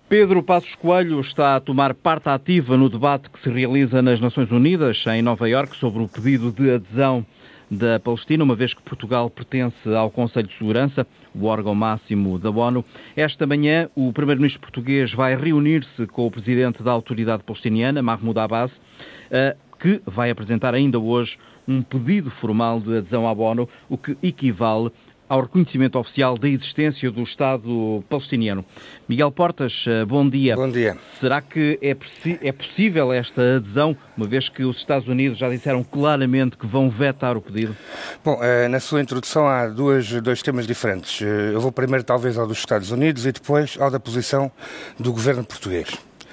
Pedro Passos Coelho está a tomar parte ativa no debate que se realiza nas Nações Unidas, em Nova Iorque, sobre o pedido de adesão da Palestina, uma vez que Portugal pertence ao Conselho de Segurança, o órgão máximo da ONU. Esta manhã, o primeiro-ministro português vai reunir-se com o presidente da autoridade palestiniana, Mahmoud Abbas, que vai apresentar ainda hoje um pedido formal de adesão à ONU, o que equivale ao reconhecimento oficial da existência do Estado palestiniano. Miguel Portas, bom dia. Bom dia. Será que é possível esta adesão, uma vez que os Estados Unidos já disseram claramente que vão vetar o pedido? Bom, na sua introdução há dois temas diferentes. Eu vou primeiro talvez ao dos Estados Unidos e depois ao da posição do governo português.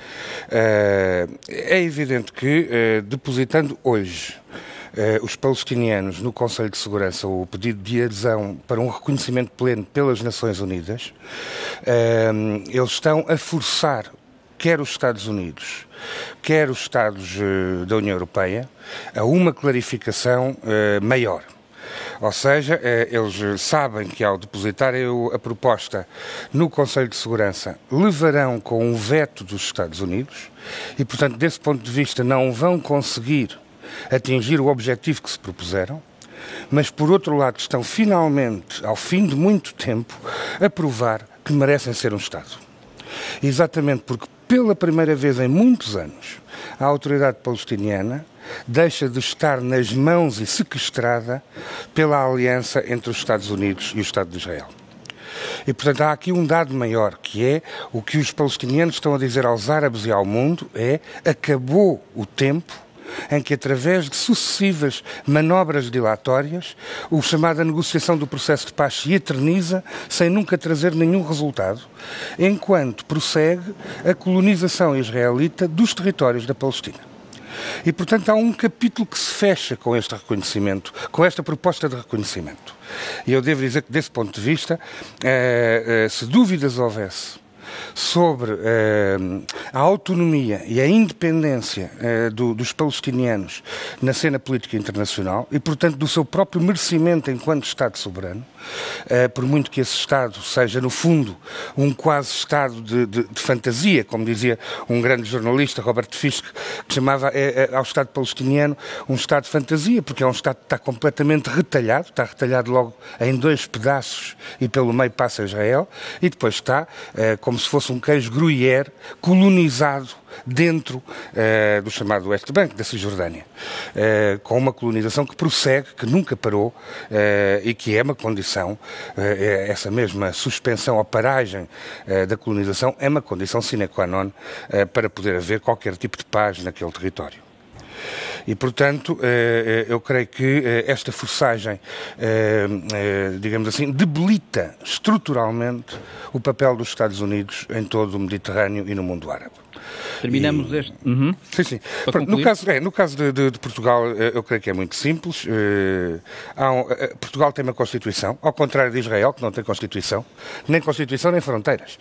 É evidente que, depositando hoje os palestinianos no Conselho de Segurança o pedido de adesão para um reconhecimento pleno pelas Nações Unidas, eles estão a forçar quer os Estados Unidos, quer os Estados da União Europeia, a uma clarificação maior. Ou seja, eles sabem que ao depositarem a proposta no Conselho de Segurança levarão com um veto dos Estados Unidos e, portanto, desse ponto de vista não vão conseguir atingir o objetivo que se propuseram, mas por outro lado estão finalmente, ao fim de muito tempo, a provar que merecem ser um Estado. Exatamente porque pela primeira vez em muitos anos a autoridade palestiniana deixa de estar nas mãos e sequestrada pela aliança entre os Estados Unidos e o Estado de Israel. E, portanto, há aqui um dado maior, que é o que os palestinianos estão a dizer aos árabes e ao mundo, acabou o tempo em que, através de sucessivas manobras dilatórias, a chamada negociação do processo de paz se eterniza sem nunca trazer nenhum resultado, enquanto prossegue a colonização israelita dos territórios da Palestina. E, portanto, há um capítulo que se fecha com este reconhecimento, com esta proposta de reconhecimento. E eu devo dizer que, desse ponto de vista, se dúvidas houvesse sobre a autonomia e a independência dos palestinianos na cena política internacional e, portanto, do seu próprio merecimento enquanto Estado soberano, por muito que esse Estado seja, no fundo, um quase-Estado de fantasia, como dizia um grande jornalista, Robert Fisk, que chamava ao Estado palestiniano um Estado de fantasia, porque é um Estado que está completamente retalhado, está retalhado logo em dois pedaços e pelo meio passa Israel, e depois está, como se fosse um queijo gruyère, colonizado dentro do chamado West Bank, da Cisjordânia, com uma colonização que prossegue, que nunca parou e que é uma condição, essa mesma suspensão ou paragem da colonização é uma condição sine qua non para poder haver qualquer tipo de paz naquele território. E, portanto, eu creio que esta forçagem, digamos assim, debilita estruturalmente o papel dos Estados Unidos em todo o Mediterrâneo e no mundo árabe. Terminamos este... Sim. No caso de Portugal, eu creio que é muito simples. Portugal tem uma Constituição, ao contrário de Israel, que não tem Constituição, nem fronteiras.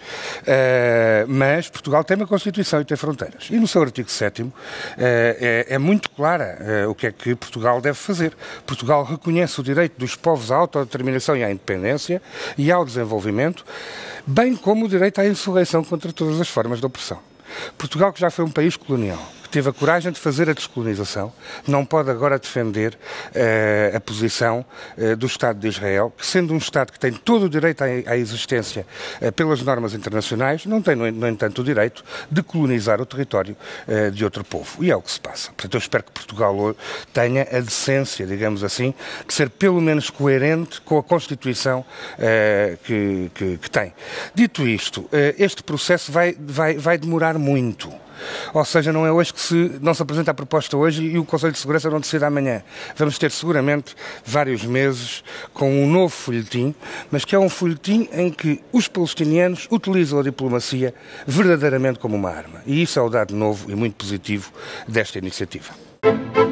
Mas Portugal tem uma Constituição e tem fronteiras. E no seu artigo 7º é muito clara o que é que Portugal deve fazer. Portugal reconhece o direito dos povos à autodeterminação e à independência e ao desenvolvimento, bem como o direito à insurreição contra todas as formas de opressão. Portugal, que já foi um país colonial, que teve a coragem de fazer a descolonização, não pode agora defender a posição do Estado de Israel, que, sendo um Estado que tem todo o direito à existência pelas normas internacionais, não tem, no entanto, o direito de colonizar o território de outro povo. E é o que se passa. Portanto, eu espero que Portugal tenha a decência, digamos assim, de ser pelo menos coerente com a Constituição que tem. Dito isto, este processo vai demorar muito. Ou seja, não é hoje que não se apresenta a proposta hoje e o Conselho de Segurança não decide amanhã. Vamos ter seguramente vários meses com um novo folhetim, mas que é um folhetim em que os palestinianos utilizam a diplomacia verdadeiramente como uma arma. E isso é o dado novo e muito positivo desta iniciativa.